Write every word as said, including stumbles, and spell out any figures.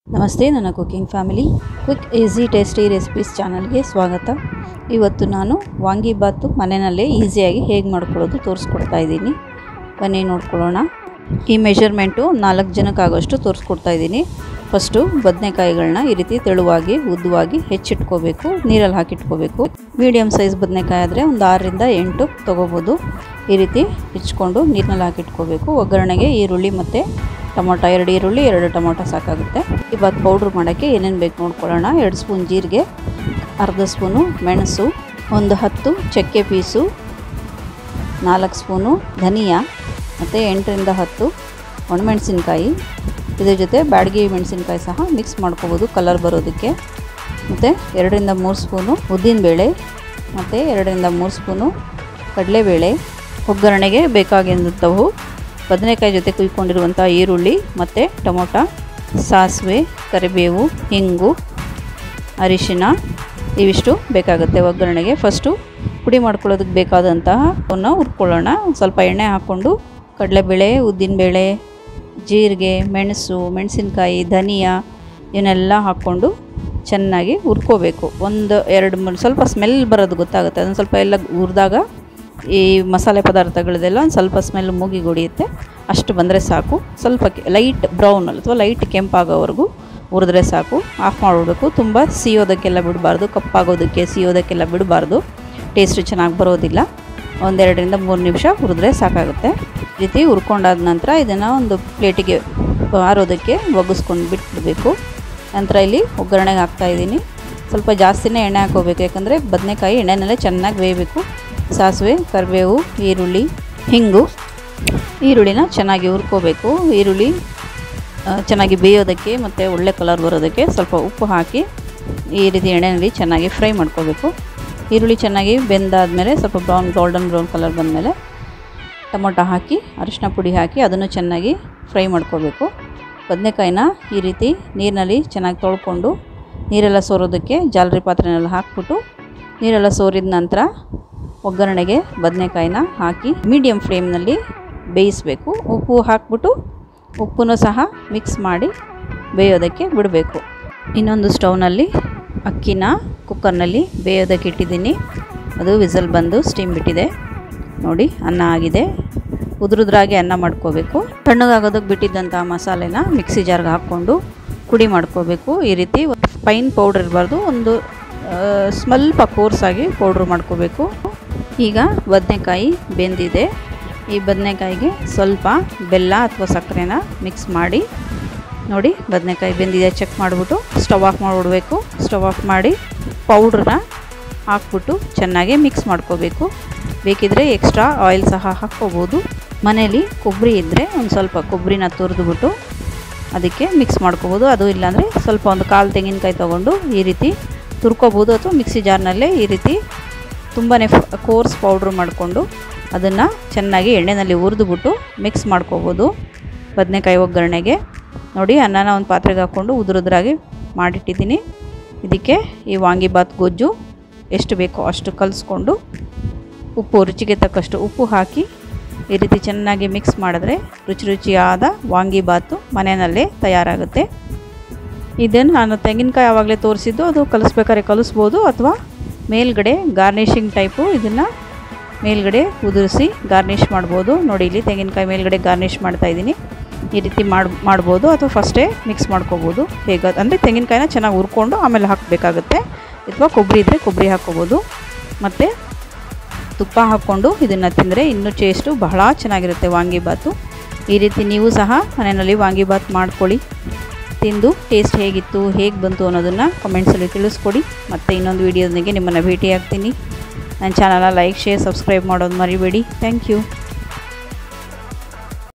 ನಮಸ್ತೆ, ನನ್ನ cooking family quick easy tasty recipes ಚಾನಲ್ಗೆ ಸ್ವಾಗತ. ಇವತ್ತು ನಾನು ವಾಂಗಿಬಾತು ಮನೆಯಲ್ಲೇ ಈಸಿಯಾಗಿ ಹೇಗೆ ಮಾಡ್ಕೊಳ್ಳೋದು ತೋರಿಸ್ಕೊಡ್ತಾ ಇದ್ದೀನಿ. ಬನ್ನಿ ನೋಡ್ಕೊಳ್ಳೋಣ. ಈ ಮೆಷರ್ಮೆಂಟು ನಾಲ್ಕು ಜನಕ್ಕಾಗೋಷ್ಟು ತೋರಿಸ್ಕೊಡ್ತಾ ಇದ್ದೀನಿ. ಫಸ್ಟು ಬದನೆಕಾಯಿಗಳನ್ನ ಈ ರೀತಿ ತೆಳುವಾಗಿ ಉದ್ದವಾಗಿ ಹೆಚ್ಚಿಟ್ಕೋಬೇಕು, ನೀರಲ್ಲಿ ಹಾಕಿಟ್ಕೋಬೇಕು. ಮೀಡಿಯಮ್ ಸೈಜ್ ಬದನೆಕಾಯಿ ಆದರೆ ಒಂದು ಆರರಿಂದ ಎಂಟು ತೊಗೋಬೋದು. ಈ ರೀತಿ ಹೆಚ್ಚಿಕೊಂಡು ನೀರಿನಲ್ಲಿ ಹಾಕಿಟ್ಕೋಬೇಕು. ಒಗ್ಗರಣೆಗೆ ಈರುಳ್ಳಿ ಮತ್ತು ಟೊಮೊಟೊ, ಎರಡು ಈರುಳ್ಳಿ ಎರಡು ಟೊಮೊಟೊ ಸಾಕಾಗುತ್ತೆ. ಈ ಬಾತ್ ಪೌಡ್ರ್ ಮಾಡೋಕ್ಕೆ ಏನೇನು ಬೇಕು ನೋಡ್ಕೊಳ್ಳೋಣ. ಎರಡು ಸ್ಪೂನ್ ಜೀರಿಗೆ, ಅರ್ಧ ಸ್ಪೂನು ಮೆಣಸು, ಒಂದು ಹತ್ತು ಚಕ್ಕೆ ಪೀಸು, ನಾಲ್ಕು ಸ್ಪೂನು ಧನಿಯಾ ಮತ್ತು ಎಂಟರಿಂದ ಹತ್ತು ಒಣಮೆಣಸಿನ್ಕಾಯಿ. ಇದ್ರ ಜೊತೆ ಬ್ಯಾಡಗಿ ಮೆಣಸಿನ್ಕಾಯಿ ಸಹ ಮಿಕ್ಸ್ ಮಾಡ್ಕೋಬೋದು ಕಲರ್ ಬರೋದಕ್ಕೆ. ಮತ್ತು ಎರಡರಿಂದ ಮೂರು ಸ್ಪೂನು ಉದ್ದಿನಬೇಳೆ ಮತ್ತು ಎರಡರಿಂದ ಮೂರು ಸ್ಪೂನು ಕಡಲೆಬೇಳೆ. ಒಗ್ಗರಣೆಗೆ ಬೇಕಾಗಿರುವಂಥವು ಬದನೆಕಾಯಿ ಜೊತೆ ಕುಯ್ಕೊಂಡಿರುವಂಥ ಈರುಳ್ಳಿ ಮತ್ತು ಟೊಮೊಟೊ, ಸಾಸಿವೆ, ಕರಿಬೇವು, ಹಿಂಗು, ಅರಿಶಿನ ಇವಿಷ್ಟು ಬೇಕಾಗುತ್ತೆ ಒಗ್ಗರಣೆಗೆ. ಫಸ್ಟು ಪುಡಿ ಮಾಡ್ಕೊಳ್ಳೋದಕ್ಕೆ ಬೇಕಾದಂತಹ ಅವನ್ನ ಹುರ್ಕೊಳ್ಳೋಣ. ಸ್ವಲ್ಪ ಎಣ್ಣೆ ಹಾಕ್ಕೊಂಡು ಕಡಲೆಬೇಳೆ, ಉದ್ದಿನಬೇಳೆ, ಜೀರಿಗೆ, ಮೆಣಸು, ಮೆಣಸಿನ್ಕಾಯಿ, ಧನಿಯಾ ಇವನ್ನೆಲ್ಲ ಹಾಕ್ಕೊಂಡು ಚೆನ್ನಾಗಿ ಹುರ್ಕೋಬೇಕು. ಒಂದು ಎರಡು ಮೂರು ಸ್ವಲ್ಪ ಸ್ಮೆಲ್ ಬರೋದು ಗೊತ್ತಾಗುತ್ತೆ. ಅದನ್ನು ಸ್ವಲ್ಪ ಎಲ್ಲ ಹುರಿದಾಗ ಈ ಮಸಾಲೆ ಪದಾರ್ಥಗಳದೆಲ್ಲ ಒಂದು ಸ್ವಲ್ಪ ಸ್ಮೆಲ್ ಮೂಗಿಗೆ ಹೊಡಿಯುತ್ತೆ. ಅಷ್ಟು ಬಂದರೆ ಸಾಕು. ಸ್ವಲ್ಪ ಲೈಟ್ ಬ್ರೌನ್ ಅಥವಾ ಲೈಟ್ ಕೆಂಪಾಗೋವರೆಗೂ ಹುರಿದ್ರೆ ಸಾಕು. ಆಫ್ ಮಾಡಿಬಿಡಬೇಕು. ತುಂಬ ಸಿಯೋದಕ್ಕೆಲ್ಲ ಬಿಡಬಾರ್ದು, ಕಪ್ಪಾಗೋದಕ್ಕೆ ಸಿಯೋದಕ್ಕೆಲ್ಲ ಬಿಡಬಾರ್ದು. ಟೇಸ್ಟು ಚೆನ್ನಾಗಿ ಬರೋದಿಲ್ಲ. ಒಂದೆರಡರಿಂದ ಮೂರು ನಿಮಿಷ ಹುರಿದ್ರೆ ಸಾಕಾಗುತ್ತೆ. ಈ ರೀತಿ ಹುರ್ಕೊಂಡಾದ ನಂತರ ಇದನ್ನು ಒಂದು ಪ್ಲೇಟಿಗೆ ಆರೋದಕ್ಕೆ ಒಗ್ಗಿಸ್ಕೊಂಡು ಬಿಟ್ಬಿಡಬೇಕು. ನಂತರ ಇಲ್ಲಿ ಒಗ್ಗರಣೆಗೆ ಹಾಕ್ತಾಯಿದ್ದೀನಿ. ಸ್ವಲ್ಪ ಜಾಸ್ತಿನೇ ಎಣ್ಣೆ ಹಾಕೋಬೇಕು, ಯಾಕಂದರೆ ಬದನೆಕಾಯಿ ಎಣ್ಣೆನಲ್ಲೇ ಚೆನ್ನಾಗಿ ಬೇಯಬೇಕು. ಸಾಸಿವೆ, ಕರಿಬೇವು, ಈರುಳ್ಳಿ, ಹಿಂಗು. ಈರುಳ್ಳಿನ ಚೆನ್ನಾಗಿ ಹುರ್ಕೋಬೇಕು. ಈರುಳ್ಳಿ ಚೆನ್ನಾಗಿ ಬೇಯೋದಕ್ಕೆ ಮತ್ತು ಒಳ್ಳೆ ಕಲರ್ ಬರೋದಕ್ಕೆ ಸ್ವಲ್ಪ ಉಪ್ಪು ಹಾಕಿ ಈ ರೀತಿ ಎಣ್ಣೆಯಲ್ಲಿ ಚೆನ್ನಾಗಿ ಫ್ರೈ ಮಾಡ್ಕೋಬೇಕು. ಈರುಳ್ಳಿ ಚೆನ್ನಾಗಿ ಬೆಂದಾದಮೇಲೆ ಸ್ವಲ್ಪ ಬ್ರೌನ್ ಗೋಲ್ಡನ್ ಬ್ರೌನ್ ಕಲರ್ ಬಂದಮೇಲೆ ಟೊಮೊಟೊ ಹಾಕಿ ಅರಿಶಿನ ಪುಡಿ ಹಾಕಿ ಅದನ್ನು ಚೆನ್ನಾಗಿ ಫ್ರೈ ಮಾಡ್ಕೋಬೇಕು. ಬದನೆಕಾಯಿನ ಈ ರೀತಿ ನೀರಿನಲ್ಲಿ ಚೆನ್ನಾಗಿ ತೊಳ್ಕೊಂಡು ನೀರೆಲ್ಲ ಸೋರೋದಕ್ಕೆ ಜಾಲರಿ ಪಾತ್ರೆನೆಲ್ಲ ಹಾಕ್ಬಿಟ್ಟು ನೀರೆಲ್ಲ ಸೋರಿದ ನಂತರ ಒಗ್ಗರಣೆಗೆ ಬದನೆಕಾಯಿನ ಹಾಕಿ ಮೀಡಿಯಮ್ ಫ್ಲೇಮ್ನಲ್ಲಿ ಬೇಯಿಸಬೇಕು. ಉಪ್ಪು ಹಾಕ್ಬಿಟ್ಟು ಉಪ್ಪನ್ನು ಸಹ ಮಿಕ್ಸ್ ಮಾಡಿ ಬೇಯೋದಕ್ಕೆ ಬಿಡಬೇಕು. ಇನ್ನೊಂದು ಸ್ಟವ್ನಲ್ಲಿ ಅಕ್ಕಿನ ಕುಕ್ಕರ್ನಲ್ಲಿ ಬೇಯೋದಕ್ಕೆ ಇಟ್ಟಿದ್ದೀನಿ. ಅದು ವಿಸಲ್ ಬಂದು ಸ್ಟೀಮ್ ಬಿಟ್ಟಿದೆ. ನೋಡಿ, ಅನ್ನ ಆಗಿದೆ. ಉದುರುದ್ರಾಗಿ ಅನ್ನ ಮಾಡ್ಕೋಬೇಕು. ತಣ್ಣಗಾಗೋದಕ್ಕೆ ಬಿಟ್ಟಿದ್ದಂಥ ಮಸಾಲೆನ ಮಿಕ್ಸಿ ಜಾರ್ಗೆ ಹಾಕ್ಕೊಂಡು ಪುಡಿ ಮಾಡ್ಕೋಬೇಕು. ಈ ರೀತಿ ಫೈನ್ ಪೌಡ್ರ್ ಇರಬಾರ್ದು, ಒಂದು ಸ್ವಲ್ಪ ಕೋರ್ಸಾಗಿ ಪೌಡ್ರ್ ಮಾಡ್ಕೋಬೇಕು. ಈಗ ಬದನೆಕಾಯಿ ಬೆಂದಿದೆ. ಈ ಬದನೆಕಾಯಿಗೆ ಸ್ವಲ್ಪ ಬೆಲ್ಲ ಅಥವಾ ಸಕ್ಕರೆನ ಮಿಕ್ಸ್ ಮಾಡಿ ನೋಡಿ, ಬದನೆಕಾಯಿ ಬೆಂದಿದೆ ಚೆಕ್ ಮಾಡಿಬಿಟ್ಟು ಸ್ಟವ್ ಆಫ್ ಮಾಡಿಬಿಡಬೇಕು. ಸ್ಟವ್ ಆಫ್ ಮಾಡಿ ಪೌಡ್ರನ್ನ ಹಾಕ್ಬಿಟ್ಟು ಚೆನ್ನಾಗಿ ಮಿಕ್ಸ್ ಮಾಡ್ಕೋಬೇಕು. ಬೇಕಿದ್ದರೆ ಎಕ್ಸ್ಟ್ರಾ ಆಯಿಲ್ ಸಹ ಹಾಕ್ಕೋಬೋದು. ಮನೇಲಿ ಕೊಬ್ಬರಿ ಇದ್ದರೆ ಒಂದು ಸ್ವಲ್ಪ ಕೊಬ್ಬರಿನ ತುರಿದ್ಬಿಟ್ಟು ಅದಕ್ಕೆ ಮಿಕ್ಸ್ ಮಾಡ್ಕೋಬೋದು. ಅದು ಇಲ್ಲಾಂದರೆ ಸ್ವಲ್ಪ ಒಂದು ಕಾಲು ತೆಂಗಿನಕಾಯಿ ತೊಗೊಂಡು ಈ ರೀತಿ ತುರ್ಕೋಬೋದು, ಅಥವಾ ಮಿಕ್ಸಿ ಜಾರ್ನಲ್ಲೇ ಈ ರೀತಿ ತುಂಬಾ ಕೋರ್ಸ್ ಪೌಡ್ರ್ ಮಾಡಿಕೊಂಡು ಅದನ್ನು ಚೆನ್ನಾಗಿ ಎಣ್ಣೆಯಲ್ಲಿ ಹುರಿದ್ಬಿಟ್ಟು ಮಿಕ್ಸ್ ಮಾಡ್ಕೋಬೋದು ಬದನೆಕಾಯಿ ಒಗ್ಗರಣೆಗೆ. ನೋಡಿ, ಅನ್ನನ ಒಂದು ಪಾತ್ರೆಗೆ ಹಾಕ್ಕೊಂಡು ಉದುರುದ್ರಾಗಿ ಮಾಡಿಟ್ಟಿದ್ದೀನಿ. ಇದಕ್ಕೆ ಈ ವಾಂಗಿಬಾತ್ ಗೊಜ್ಜು ಎಷ್ಟು ಬೇಕೋ ಅಷ್ಟು ಕಲಿಸ್ಕೊಂಡು ಉಪ್ಪು ರುಚಿಗೆ ತಕ್ಕಷ್ಟು ಉಪ್ಪು ಹಾಕಿ ಈ ರೀತಿ ಚೆನ್ನಾಗಿ ಮಿಕ್ಸ್ ಮಾಡಿದ್ರೆ ರುಚಿ ರುಚಿಯಾದ ವಾಂಗಿಬಾತು ಮನೆಯಲ್ಲೇ ತಯಾರಾಗುತ್ತೆ. ಇದನ್ನು ನಾನು ತೆಂಗಿನಕಾಯಿ ಆವಾಗಲೇ ತೋರಿಸಿದ್ದು, ಅದು ಕಲಿಸ್ಬೇಕಾದ್ರೆ ಕಲಿಸ್ಬೋದು, ಅಥವಾ ಮೇಲ್ಗಡೆ ಗಾರ್ನಿಷಿಂಗ್ ಟೈಪು ಇದನ್ನು ಮೇಲ್ಗಡೆ ಉದುರಿಸಿ ಗಾರ್ನಿಷ್ ಮಾಡ್ಬೋದು. ನೋಡಿ, ಇಲ್ಲಿ ತೆಂಗಿನಕಾಯಿ ಮೇಲ್ಗಡೆ ಗಾರ್ನಿಷ್ ಮಾಡ್ತಾಯಿದ್ದೀನಿ. ಈ ರೀತಿ ಮಾಡಿ ಮಾಡ್ಬೋದು, ಅಥವಾ ಫಸ್ಟೇ ಮಿಕ್ಸ್ ಮಾಡ್ಕೋಬೋದು. ಹೇಗೆ ಅಂದರೆ ತೆಂಗಿನಕಾಯಿನ ಚೆನ್ನಾಗಿ ಹುರ್ಕೊಂಡು ಆಮೇಲೆ ಹಾಕಬೇಕಾಗುತ್ತೆ, ಅಥವಾ ಕೊಬ್ಬರಿ ಇದ್ದರೆ ಕೊಬ್ಬರಿ ಹಾಕ್ಕೋಬೋದು. ಮತ್ತು ತುಪ್ಪ ಹಾಕ್ಕೊಂಡು ಇದನ್ನು ತಿಂದರೆ ಇನ್ನೂ ಟೇಸ್ಟು ಬಹಳ ಚೆನ್ನಾಗಿರುತ್ತೆ ವಾಂಗಿಬಾತು. ಈ ರೀತಿ ನೀವು ಸಹ ಮನೆಯಲ್ಲಿ ವಾಂಗಿಬಾತ್ ಮಾಡ್ಕೊಳ್ಳಿ. ತಿಂದು ಟೇಸ್ಟ್ ಹೇಗಿತ್ತು, ಹೇಗೆ ಬಂತು ಅನ್ನೋದನ್ನು ಕಮೆಂಟ್ಸಲ್ಲಿ ತಿಳಿಸ್ಕೊಡಿ. ಮತ್ತು ಇನ್ನೊಂದು ವೀಡಿಯೋದೊಂದಿಗೆ ನಿಮ್ಮನ್ನು ಭೇಟಿ ಆಗ್ತೀನಿ. ನನ್ನ ಚಾನಲ್ನ ಲೈಕ್, ಶೇರ್, ಸಬ್ಸ್ಕ್ರೈಬ್ ಮಾಡೋದು ಮರಿಬೇಡಿ. Thank you.